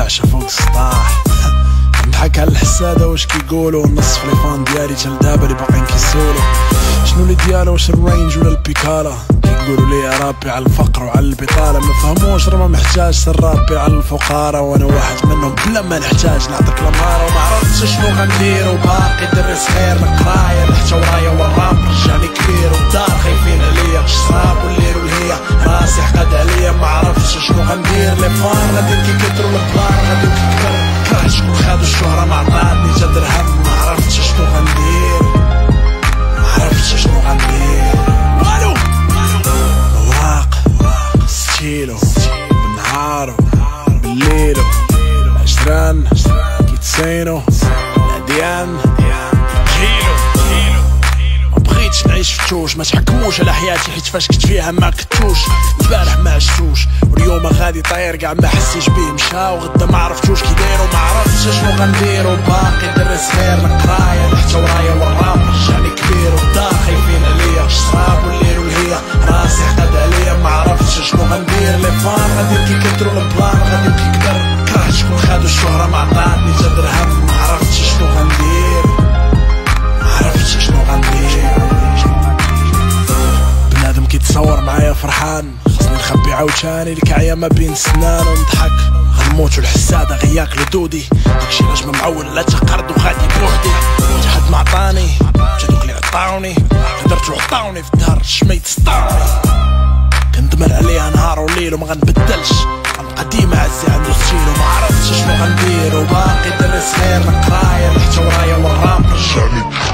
العشا فوق السطاح نضحك على الحسادة واش كيقولوا النص في ليفان ديالي تا لدابا اللي باقيين كيسولو شنو اللي ديالو واش الرينج ولا البيكالا كيقولوا لي يا ربي على الفقر وعلى البطالة ما فهموش راه ما محتاجش ربي على الفقراء وانا واحد منهم بلا ما نحتاج نعطيك المهارة وما عرفتش شنو غندير وباقي دري صغير القراية حتى ورايا والراب رجعني كبير والدار خايفين عليا الشراب والليل والهيا راسي حقد عليا ما عرفتش شنو غندير لي فان غادي كيكثروا البلان غادي كيكثر كره شكون خادو الشهرة ما عطاتني تا درهم ما عرفتش شنو غندير ما عرفتش شنو غندير والو اوراق ستيلو بالنهارو بالليلو العشران كيتسينو العديان مبغيتش نعيش في التوش ما تحكموش على حياتي حيت فاش كنت فيها ما كنتوش البارح ما عشتوش واليوم غادي طاير كاع ما حسيتش بيه مشى وغدا ما عرفتوش كي داير وما عرفتش شنو غندير وباقي دري صغير القرايه حتى ورايا والراب رجعني كبير والدار خايفين عليا الشراب والليل والهيا راسي حقد عليا ما عرفتش شنو غندير لي فان غادي كيكثروا البلان غادي كيكبر كره شكون خادو الشهرة ما عطاتني تا درهم ما عرفتش شنو غندير ما عرفتش شنو غندير بنادم كيتصور معايا فرحان خصني نخبي عاوتاني الكعية ما بين سنان ونضحك غنموتو الحسادة غياكلو دودي داكشي علاش ما معول لا تقرد وغادي بوحدي حد ما عطاني جا دوك لي عطاوني هدرت وعطاوني في الدار الشميت سطاوني كندمر عليها نهار وليل وما غنبدلش غنبقى ديما عزي عندو ستيل وما عرفتش شنو غندير وباقي دري صغير القراية حتى ورايا والراب رجعني